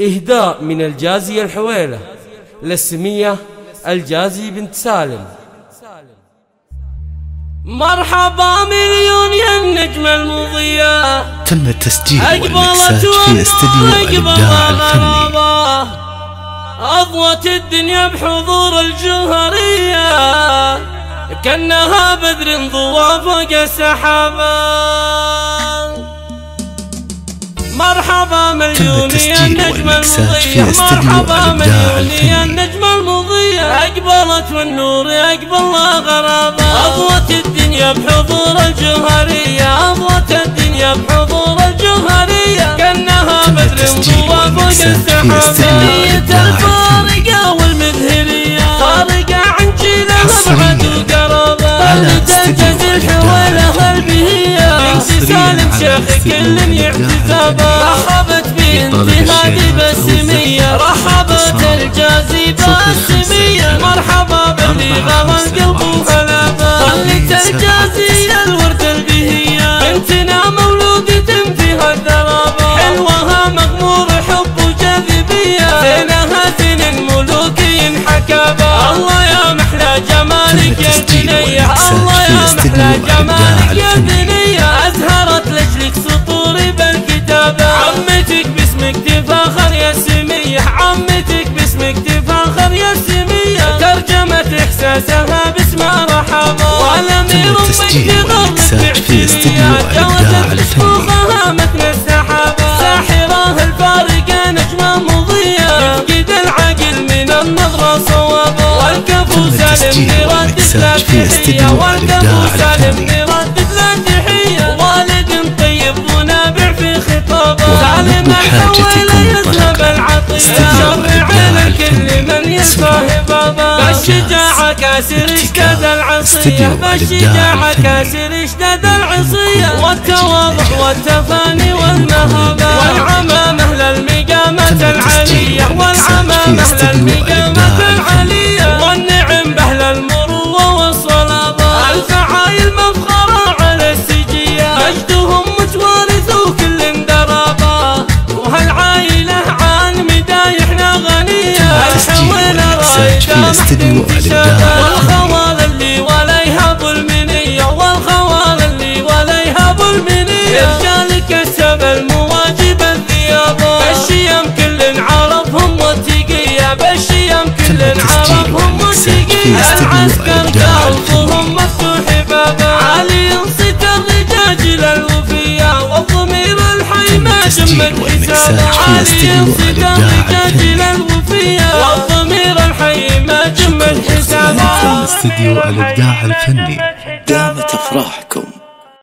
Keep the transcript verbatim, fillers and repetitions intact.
إهداء من الجازي الحويلة للسمية الجازي بنت سالم. مرحبا مليون يا النجم المضية، تم التسجيل والمكساج في استديو الإبداع الفني. أضوت الدنيا بحضور الجوهرية، كأنها بدر ضوى فوق السحابة. مرحبا مليون يا النجم المضية، مرحبا مليون يا النجم المضية، أقبلت والنور أقبل الله غرابة. أضوت الدنيا بحضور الجوهرية، أضوت الدنيا بحضور الجوهرية، كأنها بدر ضوى فوق السحابة. الفارقة والمذهلية، فارقة عن جيلها بعد وقرابة. لتنجز الحوالة البهية، بنت سالم شيخ كل يحتسابها. رحبت بانتهادي بالسمية، رحبت الجازي بالسمية. مرحبا باللي غوى القلب وهلابا. خلت الجازي الورد البهية، بنتنا مولودة فيها الدرابة. حلوها مغمور حب وجاذبية، زينها زين الملوكي حكابة. الله يا محلى جمالك يا ثنية، الله يا محلى جمالك يا ثنية. أزهرت لجلك سطوري بالكتابة. عمتك باسمك تفاخر يا سمية، عمتك باسمك تفاخر يا سمية. ترجمت إحساسها باسمها رحابة. والأمير أمك غربت بعشرية، جوزت شفوفها مثل السحابة. ساحرة الفارقة نجمة مضية، تفقد العقل من النظرة صوابة. والكفو سالم يردد لا تحية، والكفو سالم يردد لا تحية. والد طيب ونابع في خطابه، سالم الحويلة يذهب العطية. شرع لكل من يصاحب بابا. بالشجاعة كاسر اشتد العصية، بالشجاعة كاسر اشتد العصية. والتواضع والتفاني والمهابة، والعمامة للمقامة العالية، والعمامة للمقامة العالية. والنعم بهل المروة والصلابة، الفعايل مفخرة على السجية. مجدهم متوارث وكل درابة، وهالعايلة عن مدايحنا غنية. الحويلة رايدة محد انتشابة، والخوال اللي ولا يهاب المنية، والخوال اللي ولا يهاب المنية. رجال كسب المواجب الثيابة، بالشيم كل عرفهم والتقية، بالشيم كل عرفهم والتقية. العسكر قلبهم مفتوح بابا، عالي صيت الرجاج للوفية. والضمير الحي ما جمد حسابه، عالي صيت الرجاج للوفية. والضمير الحي ما جمد حسابه. استديو الإبداع الفني. دامت أفراحك.